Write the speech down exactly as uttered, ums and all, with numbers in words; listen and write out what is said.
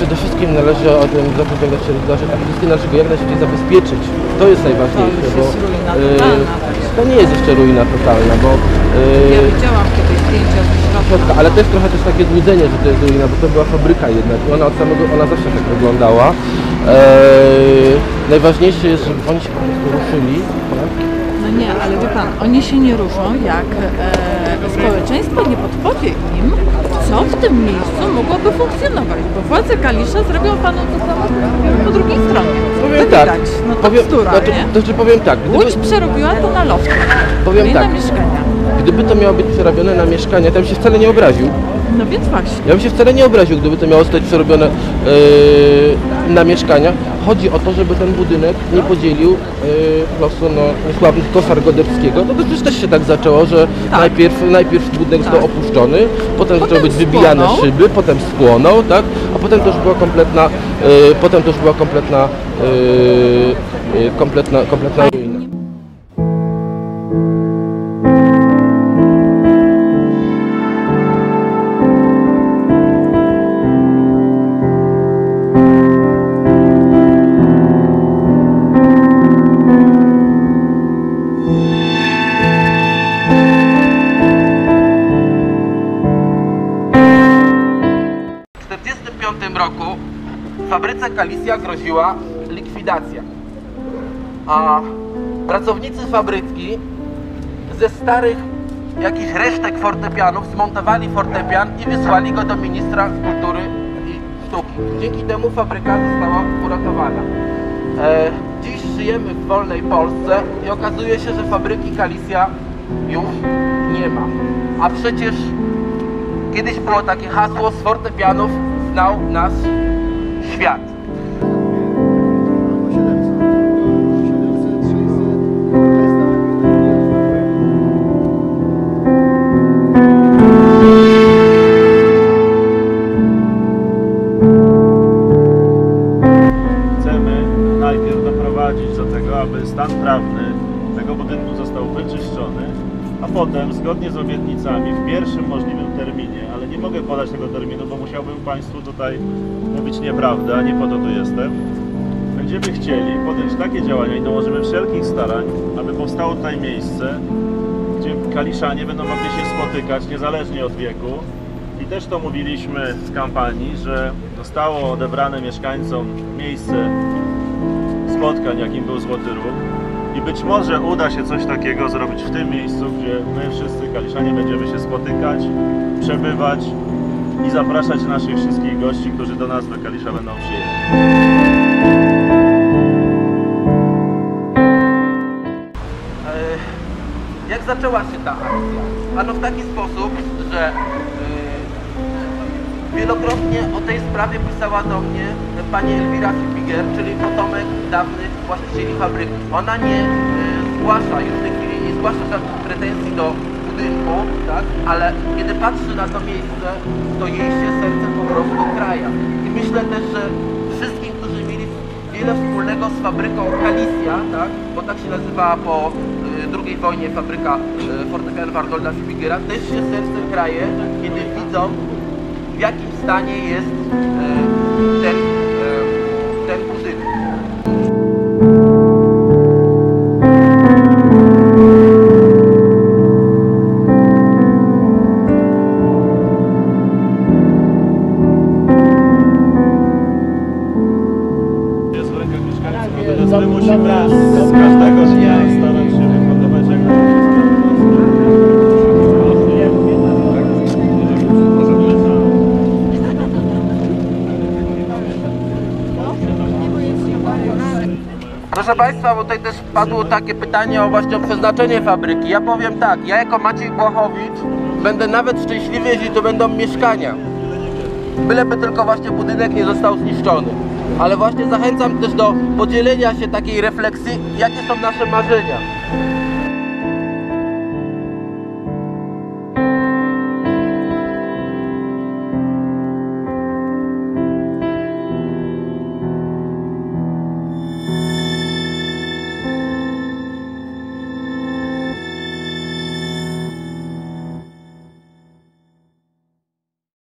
przede wszystkim należy o tym zacząć jak najszybciej, przede wszystkim należy go jak najszybciej zabezpieczyć. To jest najważniejsze, to bo jest ruina yy, totalna. to nie jest jeszcze ruina totalna, bo yy, Ja widziałam kiedyś zdjęcia z środka. ale to jest trochę też takie złudzenie, że to jest ruina, bo to była fabryka jednak i ona od samego, ona zawsze tak wyglądała. Eee, najważniejsze jest, żeby oni się po prostu ruszyli. Tak? No nie, ale wie pan, oni się nie ruszą, jak e, społeczeństwo nie podpowie im, co w tym miejscu mogłoby funkcjonować, bo władze Kalisza zrobią panu to samo po drugiej stronie. Powiem to tak, widać, no to powiem, bzdura, znaczy, nie? to znaczy powiem tak, gdyby, Łódź przerobiła to na lofty, powiem nie tak, na mieszkania. gdyby to miało być przerabione na mieszkania, to bym się wcale nie obraził. No więc właśnie. Ja bym się wcale nie obraził, gdyby to miało zostać przerobione yy, na mieszkania. Chodzi o to, żeby ten budynek nie podzielił yy, po prostu no, niesławnych kosar Godewskiego. No to przecież też się tak zaczęło, że Tak. najpierw, najpierw budynek Tak. został opuszczony, potem, Potem zaczęły być wybijane spłonął. szyby, potem spłonął, tak? A potem to już była kompletna, yy, potem to już była kompletna, yy, yy, kompletna, kompletna ruina. W tysiąc dziewięćset czterdziestym piątym roku fabryce Kalisja groziła likwidacja, a pracownicy fabryki ze starych jakichś resztek fortepianów zmontowali fortepian i wysłali go do ministra kultury i sztuki. Dzięki temu fabryka została uratowana. E, dziś żyjemy w wolnej Polsce i okazuje się, że fabryki Kalisja już nie ma. A przecież kiedyś było takie hasło: z fortepianów znał nas świat. Chcemy najpierw doprowadzić do tego, aby stan prawny tego budynku został wyczyszczony, a potem, zgodnie z obietnicami, w pierwszym możliwym terminie, ale nie mogę podać tego terminu, bo musiałbym Państwu tutaj mówić nieprawdę, a nie po to tu jestem, będziemy chcieli podjąć takie działania i dołożymy wszelkich starań, aby powstało tutaj miejsce, gdzie kaliszanie będą mogli się spotykać niezależnie od wieku. I też to mówiliśmy w kampanii, że zostało odebrane mieszkańcom miejsce spotkań, jakim był Złoty Róg. I być może uda się coś takiego zrobić w tym miejscu, gdzie my wszyscy kaliszanie będziemy się spotykać, przebywać i zapraszać naszych wszystkich gości, którzy do nas, do Kalisza będą przyjechać. Jak zaczęła się ta akcja? Ano w taki sposób, że yy, wielokrotnie o tej sprawie pisała do mnie pani Elwira Fibiger, czyli potomek dawnych właścicieli fabryki. Ona nie yy, zgłasza, już w tej chwili nie zgłasza żadnych pretensji do budynku, tak? Ale kiedy patrzy na to miejsce, to jej się serce po prostu kraja. I myślę też, że wszystkim, którzy mieli wiele wspólnego z fabryką Kalisja, tak? Bo tak się nazywała po drugiej wojnie fabryka fortepianów Arnolda Fibigera, też się sercem kraje, kiedy widzą, w jakim stanie jest ten, ten budynek. Jest w rękach mieszkańców, natomiast my musimy z każdego dnia starać się wykonywać jak Proszę Państwa, bo tutaj też padło takie pytanie o właśnie o przeznaczenie fabryki. Ja powiem tak, ja jako Maciej Błachowicz będę nawet szczęśliwy, jeśli to będą mieszkania. Byleby tylko właśnie budynek nie został zniszczony. Ale właśnie zachęcam też do podzielenia się takiej refleksji, jakie są nasze marzenia.